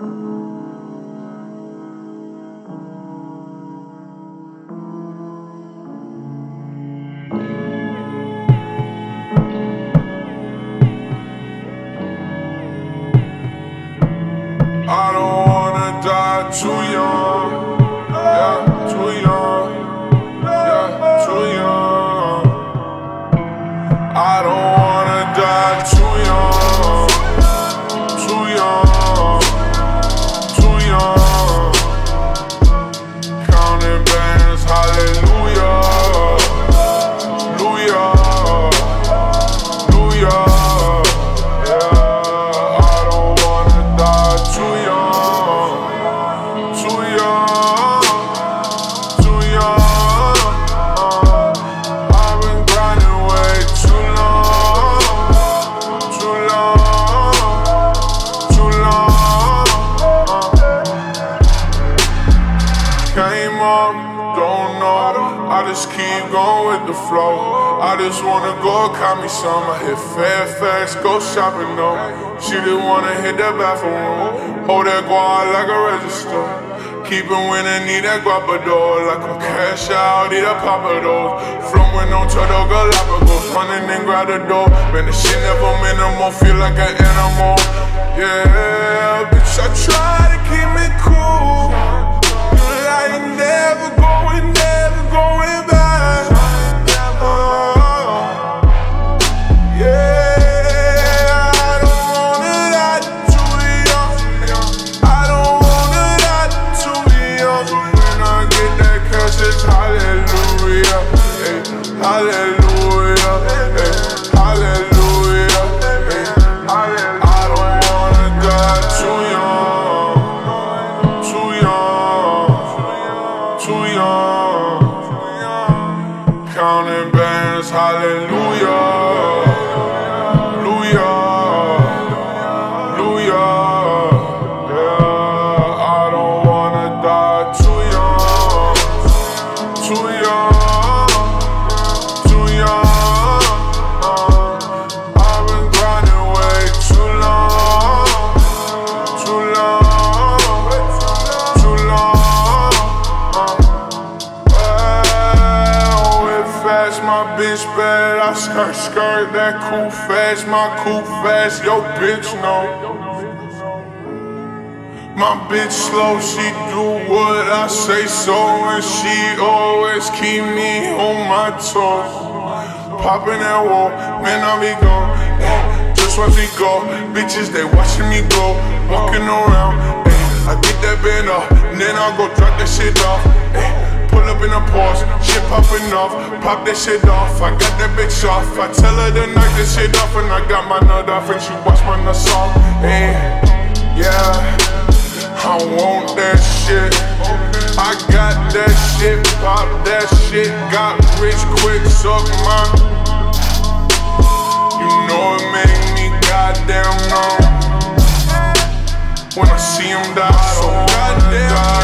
I don't wanna die too young, yeah, too young, yeah, too young. I don't wanna die too young, too young, too young. Counting bands, hallelujah, hallelujah, hallelujah. Came up, don't know, I just keep going with the flow. I just wanna go call me some. I hit Fairfax, go shopping though. She didn't wanna hit that bathroom. Hold that guard like a register. Keep it winning, need that guapador. Like a cash out, need a papados. From Winona to the Galapagos, running and grab the door. Man, the shit never minimal, feel like an animal. Yeah, bitch, I try to keep me cool. I ain't never going back. Yeah, I don't wanna die too young. I don't wanna die too young. When I get that cash, it's hallelujah, hey, hallelujah, hey, hallelujah, hey, hallelujah. I don't wanna die too young, too young, too young. Counting bands, hallelujah, hallelujah, hallelujah. Yeah, I don't wanna die too young, too young, too young. I've been grinding way too long, too long, too long. My bitch bad, I skirt that cool fast, my cool fast, yo bitch know. My bitch slow, she do what I say so, and she always keep me on my toes. Poppin' that wall, man I be gone, just watch me go. Bitches they watching me go, walking around, I get that band up, and then I'll go drop that shit off. Pull up in a Porsche, shit popping off, pop that shit off. I got that bitch off. I tell her to knock that shit off, and I got my nut off, and she watch my nuts off. Hey, yeah, I want that shit. I got that shit, pop that shit, got rich quick, suck my. You know it make me goddamn numb when I see him die. So goddamn.